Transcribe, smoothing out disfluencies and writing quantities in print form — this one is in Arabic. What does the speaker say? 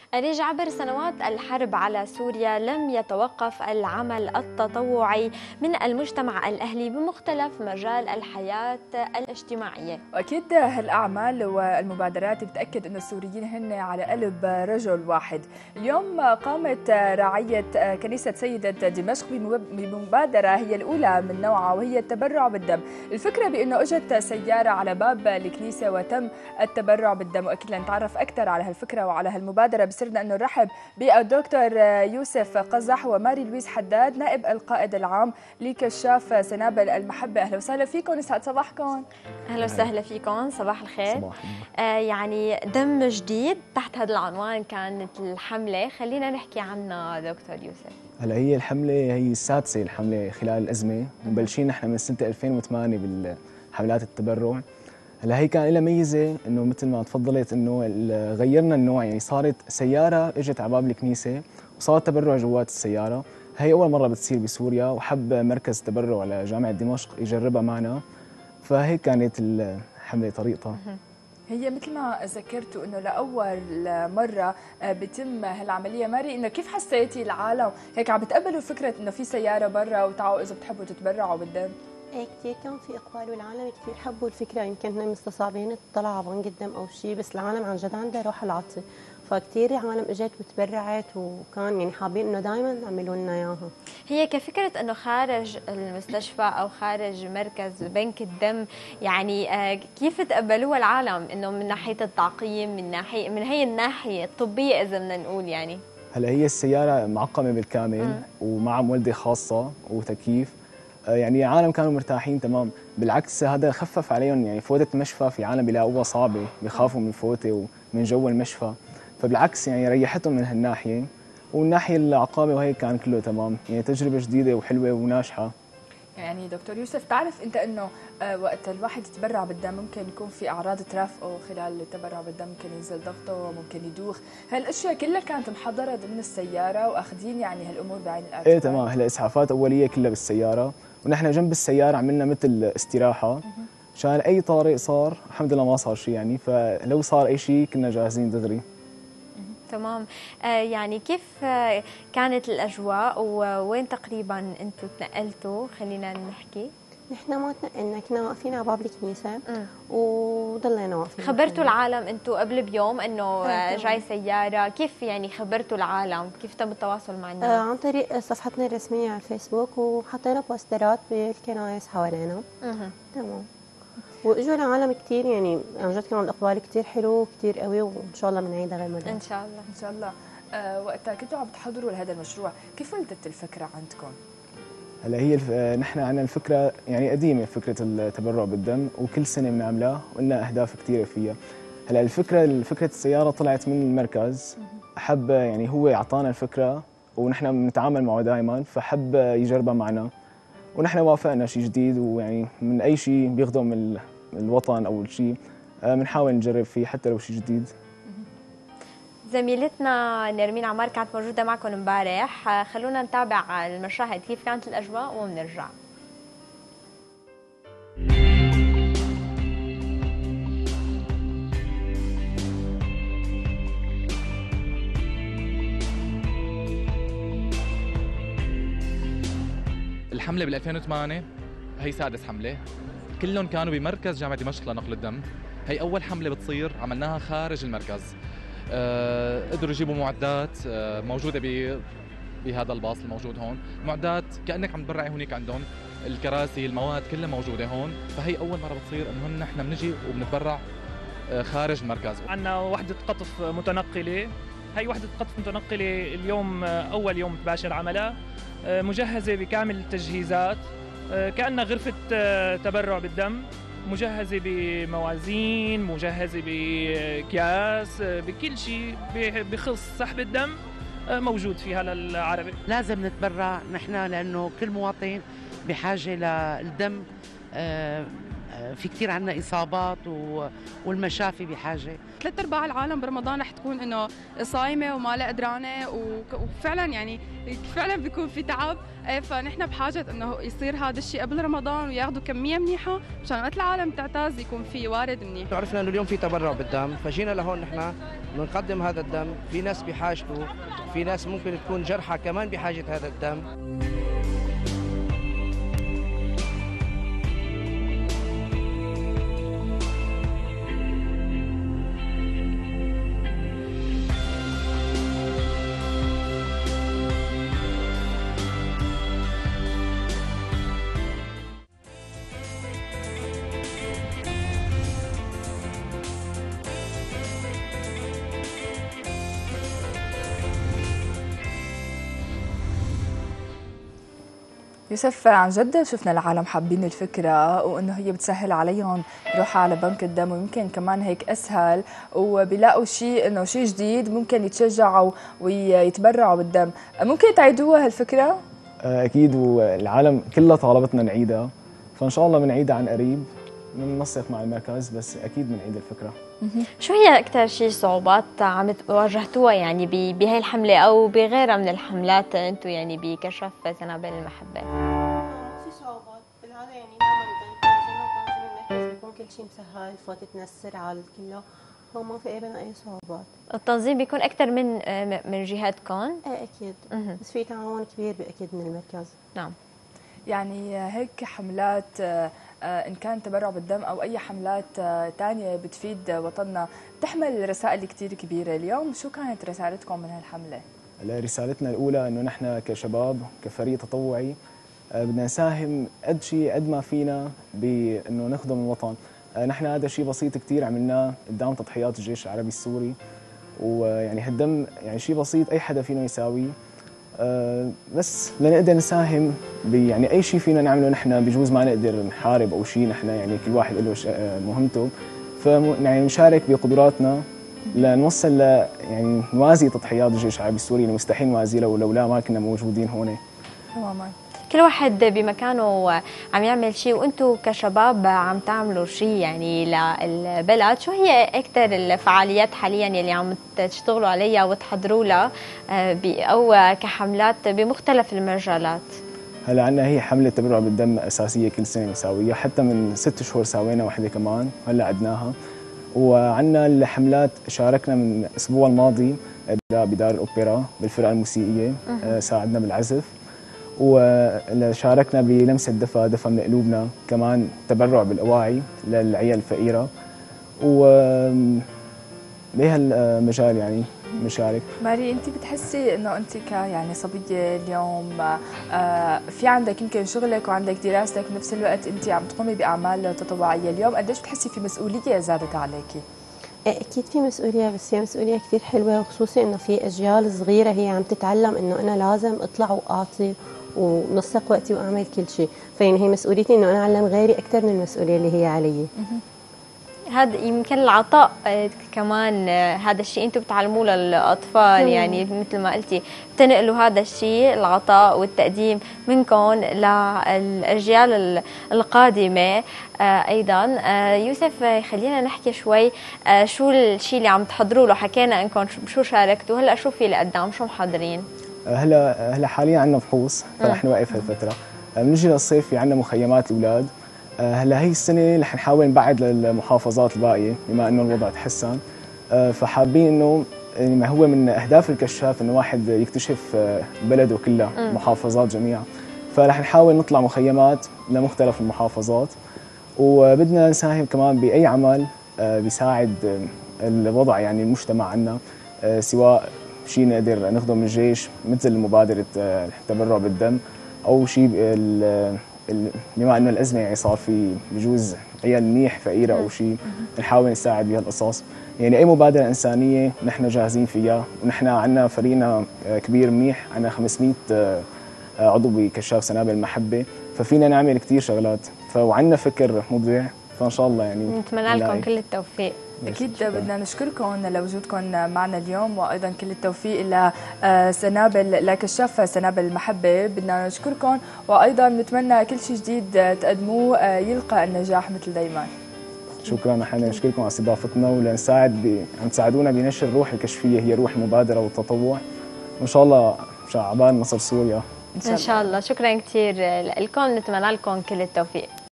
أريج، عبر سنوات الحرب على سوريا لم يتوقف العمل التطوعي من المجتمع الأهلي بمختلف مجال الحياة الاجتماعية. وأكيد هالأعمال والمبادرات بتأكد أن السوريين هن على قلب رجل واحد. اليوم قامت رعية كنيسة سيدة دمشق بمبادرة هي الأولى من نوعها، وهي التبرع بالدم. الفكرة بأنه أجت سيارة على باب الكنيسة وتم التبرع بالدم. وأكيد لنتعرف أكثر على هالفكرة وعلى هالمبادرة بصرنا أنه نرحب بالدكتور يوسف قزح وماري لويس حداد، نائب القائد العام لكشاف سنابل المحبة. أهلا وسهلا فيكم، يسعد صباحكم. أهلا وسهلا فيكم، صباح الخير. صباح يعني دم جديد تحت هذا العنوان كانت الحملة، خلينا نحكي عنها دكتور يوسف. هلا هي الحملة هي السادسة الحملة خلال الأزمة، مبلشين نحن من سنة 2008 بالحملات التبرع. هلا هي كان لها ميزة انه مثل ما تفضلت انه غيرنا النوع، يعني صارت سيارة اجت على باب الكنيسة وصار تبرع جوات السيارة. هي أول مرة بتصير بسوريا، وحب مركز تبرع لجامعة دمشق يجربها معنا، فهيك كانت الحملة طريقتها. هي مثل ما ذكرتوا انه لاول مره بتم هالعمليه. ماري، انه كيف حسيتي العالم هيك عم بتقبلوا فكره انه في سياره برا وتعالوا اذا بتحبوا تتبرعوا بالدم؟ ايه، كثير كان في اقبال والعالم كثير حبوا الفكره. يمكن هن مستصعبين تطلع على بنك الدم او شيء، بس العالم عن جد عنده روح العطف، فكثير عالم اجت وتبرعت، وكان يعني حابين انه دائما يعملوا لنا اياها. هي كفكره انه خارج المستشفى او خارج مركز بنك الدم، يعني كيف تقبلوها العالم انه من ناحيه التعقيم، من هي الناحيه الطبيه اذا بدنا نقول يعني؟ هلا هي السيارة معقمة بالكامل ومع مولدة خاصة وتكييف، يعني العالم كانوا مرتاحين تمام. بالعكس هذا خفف عليهم، يعني فوتة المشفى في عالم بيلاقوها صعبة، بيخافوا من الفوتة ومن جو المشفى، فبالعكس يعني ريحتهم من هالناحية. والناحية العقابة وهي كان كله تمام، يعني تجربة جديدة وحلوة وناجحة. يعني دكتور يوسف، تعرف انت انه وقت الواحد يتبرع بالدم ممكن يكون في اعراض ترافقه خلال التبرع بالدم، ممكن ينزل ضغطه، ممكن يدوخ. هالاشياء كلها كانت محضره ضمن السياره واخذين يعني هالامور بعين الاعتبار؟ ايه تمام. هلا اسعافات اوليه كلها بالسياره، ونحن جنب السياره عملنا مثل استراحه عشان اي طارئ صار. الحمد لله ما صار شيء، يعني فلو صار اي شيء كنا جاهزين دغري. تمام. يعني كيف كانت الأجواء ووين تقريبا أنتم تنقلتوا؟ خلينا نحكي. نحن ما تنقلنا، كنا واقفين على باب الكنيسه وضلينا واقفين. خبرتوا العالم أنتم قبل بيوم إنه جاي سيارة؟ كيف يعني خبرتوا العالم؟ كيف تم التواصل مع الناس؟ عن طريق صفحتنا الرسميه على الفيسبوك، وحطينا بوسترات بالكنائس حوالينا. تمام. واجوا العالم كثير، يعني عن جد كان الاقبال كثير حلو كثير قوي، وان شاء الله بنعيدها غير مره ان شاء الله. ان شاء الله. وقتها كنتوا عم تحضروا لهذا المشروع، كيف ولدت الفكره عندكم؟ هلا هي نحن عندنا الفكره يعني قديمه، فكره التبرع بالدم، وكل سنه بنعملها ولنا اهداف كثيره فيها. هلا فكره السياره طلعت من المركز، حب يعني هو اعطانا الفكره ونحن بنتعامل معه دائما، فحب يجربها معنا ونحن وافقنا. شيء جديد، ويعني من اي شيء بيخدم الوطن او شيء بنحاول نجرب فيه حتى لو شيء جديد. زميلتنا نرمين عمار كانت موجوده معكم امبارح، خلونا نتابع المشاهد كيف كانت الاجواء وبنرجع. الحملة بال 2008 هي سادس حملة، كلهم كانوا بمركز جامعة دمشق لنقل الدم. هي أول حملة بتصير عملناها خارج المركز. قدروا يجيبوا معدات موجودة بهذا الباص الموجود هون، معدات كأنك عم تبرعي هونيك عندهم، الكراسي، المواد كلها موجودة هون. فهي أول مرة بتصير إنه نحن بنجي وبنتبرع خارج المركز. عندنا وحدة قطف متنقلة، هي وحدة قطف متنقلة اليوم أول يوم تباشر عملها، مجهزة بكامل التجهيزات، كأنها غرفة تبرع بالدم، مجهزة بموازين، مجهزة بأكياس، بكل شيء بخص سحب الدم موجود فيها للعربي. لازم نتبرع نحن، لأنه كل مواطن بحاجة للدم في كثير عنا إصابات والمشافي بحاجة. 3/4 العالم برمضان رح تكون انه صايمه وما لها قدرانه وفعلا يعني فعلا بيكون في تعب، فنحن بحاجه انه يصير هذا الشيء قبل رمضان وياخذوا كميه منيحه مشان وقت العالم تعتاز يكون في وارد منيح. عرفنا انه اليوم في تبرع بالدم، فجينا لهون نحن بنقدم هذا الدم. في ناس بحاجته، في ناس ممكن تكون جرحى كمان بحاجه هذا الدم. يوسف، عن جد شفنا العالم حابين الفكرة وإنه هي بتسهل عليهم يروحوا على بنك الدم، ويمكن كمان هيك أسهل وبيلاقوا شيء إنه شيء جديد ممكن يتشجعوا ويتبرعوا بالدم. ممكن تعيدوها هالفكرة؟ أكيد، والعالم كلها طالبتنا نعيدها، فإن شاء الله بنعيدها عن قريب، بننسق مع المركز، بس أكيد بنعيد الفكرة. شو هي أكثر شيء صعوبات عم واجهتوها يعني بهي الحملة أو بغيرها من الحملات أنتم يعني بكشف سنابل المحبة؟ في صعوبات بالهذا، يعني دائما المركز بيكون كل شيء مسهل، فوتت نسر على كله، هو ما في ابدا اي صعوبات. التنظيم بيكون أكثر من جهتكم؟ ايه أكيد، بس في تعاون كبير أكيد من المركز. نعم. يعني هيك حملات إن كان تبرع بالدم أو أي حملات تانية بتفيد وطننا تحمل رسائل كتير كبيرة. اليوم شو كانت رسالتكم من هالحملة؟ رسالتنا الأولى إنه نحن كشباب كفريق تطوعي بدنا نساهم قد ما فينا بإنه نخدم الوطن. نحن هذا شيء بسيط كتير عملناه قدام تضحيات الجيش العربي السوري، ويعني هالدم يعني شيء بسيط أي حدا فينا يساويه، بس لنقدر نساهم يعني اي شيء فينا نعمله. نحن بجوز ما نقدر نحارب او شيء، نحن يعني كل واحد له مهمته، يعني نشارك بقدراتنا لنوصل يعني نوازي تضحيات الجيش العربي السوري اللي مستحيل نوازي لولا ما كنا موجودين هون. تماما. كل واحد بمكانه عم يعمل شيء، وانتم كشباب عم تعملوا شيء يعني للبلد. شو هي اكثر الفعاليات حاليا يلي عم تشتغلوا عليها وتحضروا لها او كحملات بمختلف المجالات؟ هلا عندنا هي حمله تبرع بالدم اساسيه كل سنه بنساويها، حتى من 6 شهور سوينا وحده كمان هلا عدناها. وعندنا الحملات شاركنا من الاسبوع الماضي بدار الاوبرا بالفرقه الموسيقيه، ساعدنا بالعزف، وشاركنا بلمسة دفى من قلوبنا، كمان تبرع بالأواعي للعيال الفقيرة، بهالمجال يعني مشارك. ماري، انت بتحسي انه انت يعني صبيه اليوم في عندك يمكن شغلك وعندك دراستك بنفس الوقت انت عم تقومي باعمال تطوعيه، اليوم قديش بتحسي في مسؤوليه زادت عليكي؟ اكيد في مسؤوليه، بس هي مسؤوليه كثير حلوه، وخصوصي انه في اجيال صغيره هي عم تتعلم انه انا لازم اطلع واعطي ونسق وقتي واعمل كل شيء، فيعني هي مسؤوليتي انه انا اعلم غيري اكثر من المسؤوليه اللي هي علي. هذا يمكن العطاء كمان، هذا الشيء انتم بتعلموه للاطفال، يعني مثل ما قلتي بتنقلوا هذا الشيء، العطاء والتقديم منكم للاجيال القادمه. ايضا يوسف، خلينا نحكي شوي شو الشيء اللي عم تحضروا له. حكينا انكم شو شاركتوا، هلا شو في لقدام، شو محضرين؟ هلا حاليا عندنا فحوص، فرح نوقف هالفتره. بنجي للصيف في عندنا مخيمات الاولاد. هلا هي السنه رح نحاول نبعد للمحافظات الباقيه بما انه الوضع تحسن، فحابين انه ما هو من اهداف الكشاف انه واحد يكتشف بلده كلها، المحافظات جميعا، فرح نحاول نطلع مخيمات لمختلف المحافظات، وبدنا نساهم كمان باي عمل بيساعد الوضع يعني المجتمع عندنا، سواء شيء نقدر ناخذه من الجيش مثل مبادره التبرع بالدم، او شيء بما انه الازمه يعني صار في بجوز عيال منيح فقيره او شيء، نحاول نساعد بهالقصص. يعني اي مبادره انسانيه نحن جاهزين فيها، ونحن عندنا فريقنا كبير منيح، عندنا 500 عضو بكشاف سنابل المحبه، ففينا نعمل كثير شغلات، وعندنا فكر مبدع، فان شاء الله يعني نتمنى لكم كل التوفيق. أكيد بدنا نشكركم لوجودكم معنا اليوم، وأيضا كل التوفيق إلى سنابل لكشاف سنابل المحبة. بدنا نشكركم، وأيضا نتمنى كل شيء جديد تقدموه يلقى النجاح مثل دايما. شكرا، نحن نشكركم على استضافتنا، ولنساعد عم تساعدونا بنشر الروح الكشفية، هي روح المبادرة والتطوع، وإن شاء الله عقبال نصر سوريا إن شاء الله. شكرا كثير لكم، نتمنى لكم كل التوفيق.